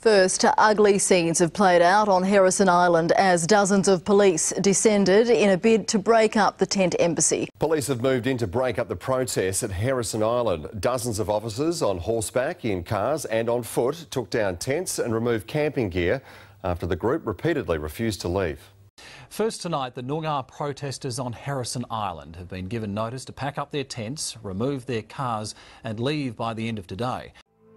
First, ugly scenes have played out on Heirisson Island as dozens of police descended in a bid to break up the tent embassy. Police have moved in to break up the protests at Heirisson Island. Dozens of officers on horseback, in cars and on foot took down tents and removed camping gear after the group repeatedly refused to leave. First tonight, the Nyoongar protesters on Heirisson Island have been given notice to pack up their tents, remove their cars and leave by the end of today.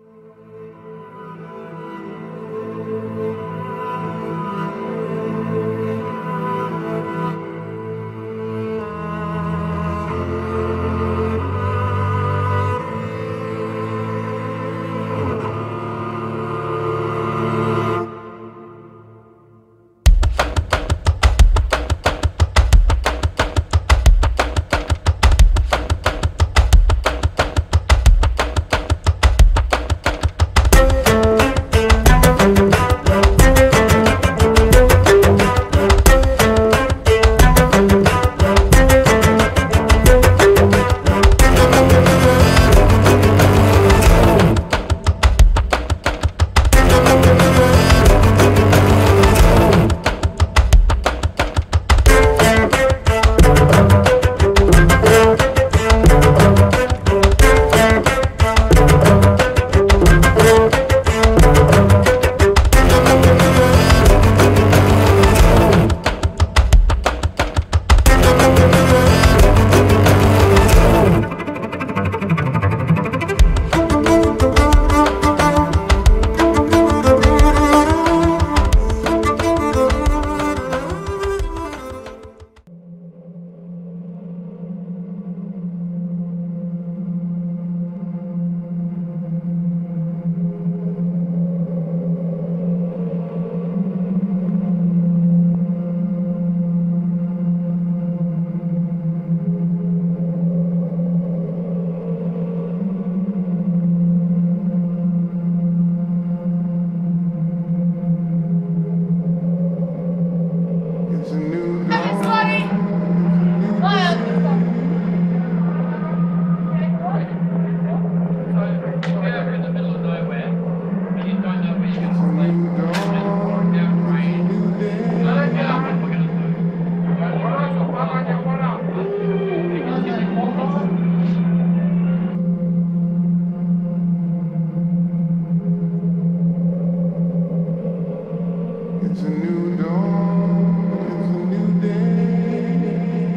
It's a new dawn, it's a new day.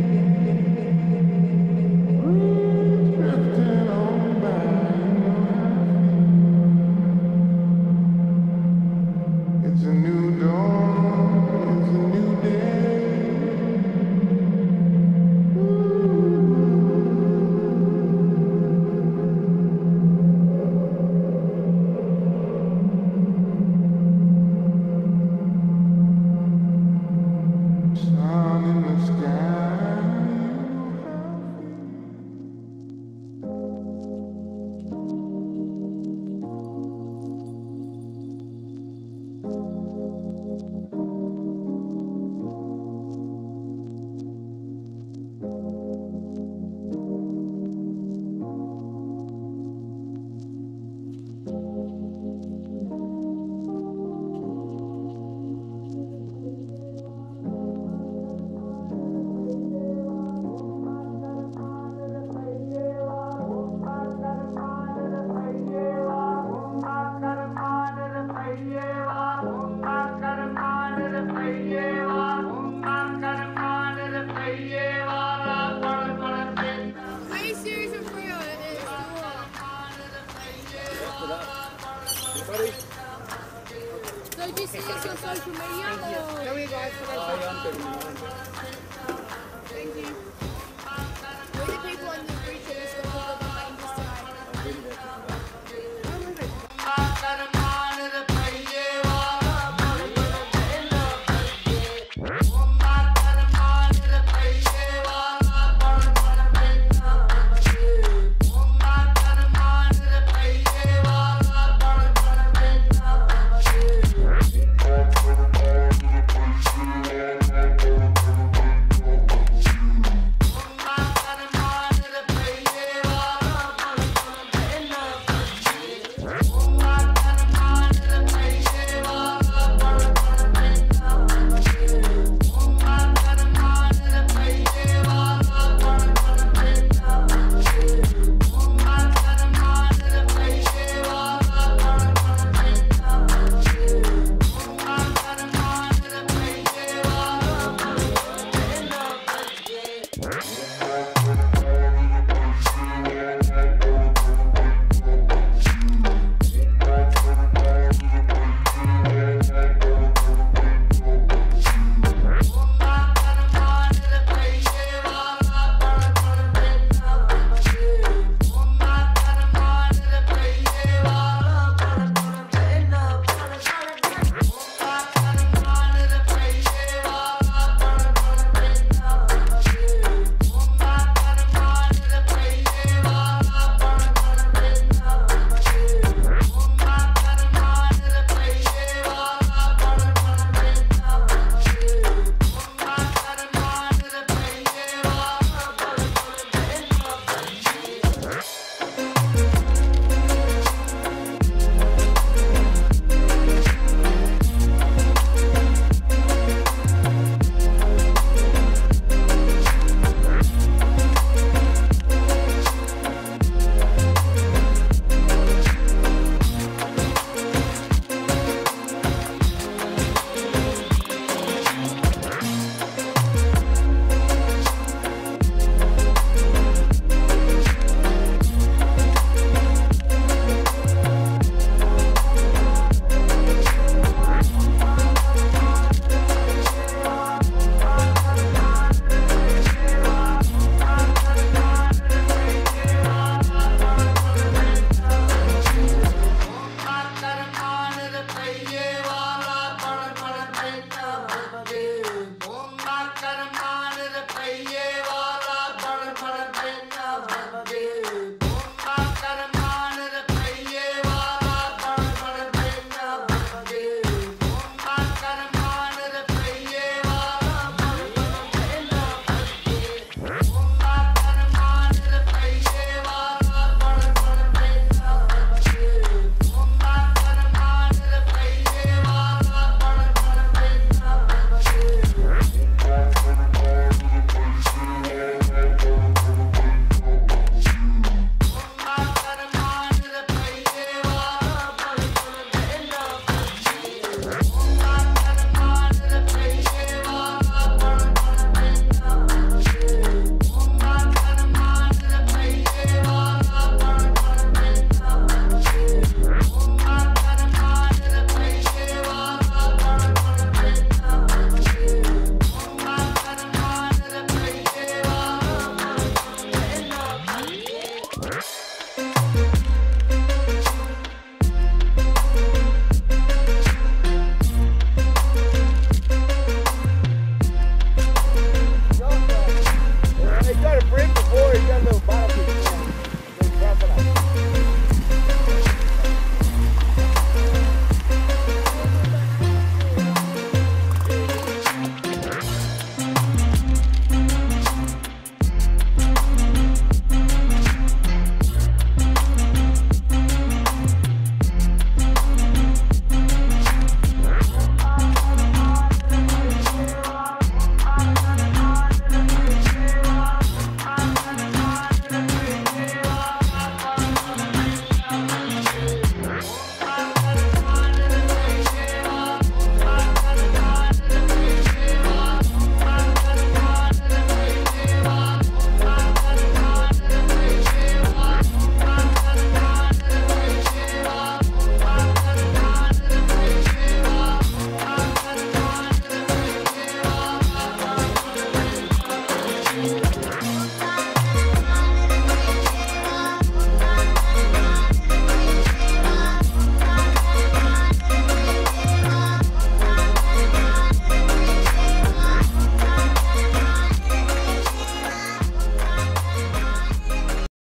Drifting on by, it's a new dawn, it's a new day. Sun in the sky. So do you see us on social media? Or?